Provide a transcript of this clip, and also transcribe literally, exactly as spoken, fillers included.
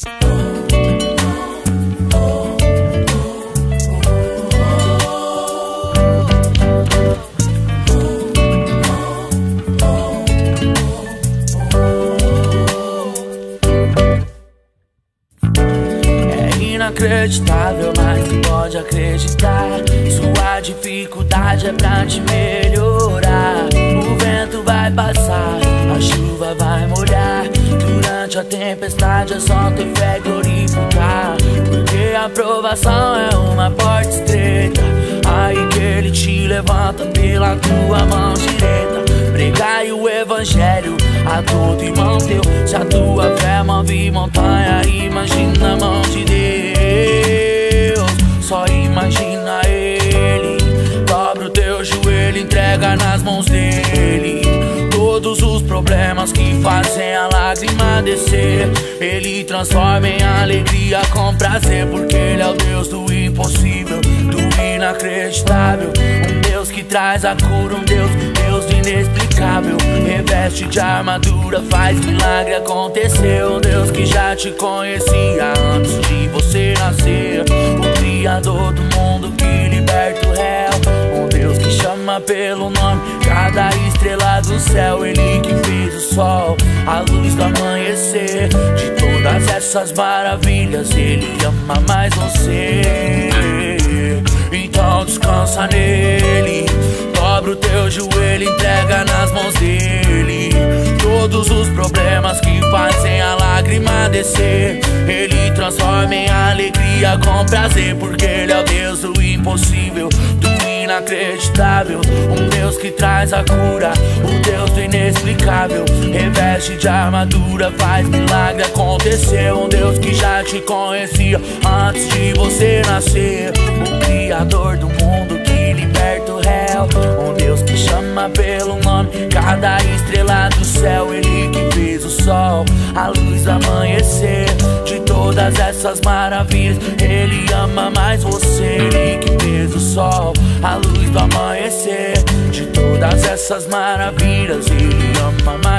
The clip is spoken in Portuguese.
Inacreditável, mas tu pode acreditar. Sua dificuldade é pra te melhorar. O vento vai passar, a chuva vai molhar. Durante a tempestade é só ter fé e glorificar. Porque a provação é uma porta estreita, aí que ele te levanta pela tua mão direita. Pregai o evangelho a todo irmão teu. Se a tua fé move montanha, imagina a mão de Deus. Só imagina ele. Dobra o teu joelho, entrega nas mãos dele. Todos os problemas que fazem a lágrima descer, ele transforma em alegria com prazer. Porque ele é o Deus do impossível, do inacreditável. Um Deus que traz a cura, um Deus, Deus do inexplicável. Reveste de armadura, faz milagre acontecer. Um Deus que já te conhecia antes de você nascer. O Criador do mundo que liberta o réu. Um Deus que chama pelo nome cada estrela do céu. Ele que fez o sol, a luz do amanhecer. De todas essas maravilhas, ele ama mais você. Então descansa nele. Dobra o teu joelho, entrega nas mãos dele. Todos os problemas que fazem a lágrima descer, ele transforma em alegria com prazer. Porque ele é o Deus do impossível, do inacreditável. Um Deus que traz a cura, um Deus do inexplicável. Reveste de armadura, faz milagre acontecer. Um Deus que já te conhecia antes de você nascer. O Criador do mundo que liberta o réu. Um Deus que chama pelo nome cada estrela do céu. Ele que fez o sol, a luz do amanhecer. De todas essas maravilhas, ele ama mais você. Ele que fez o sol, a luz do amanhecer. De todas essas maravilhas, ele ama mais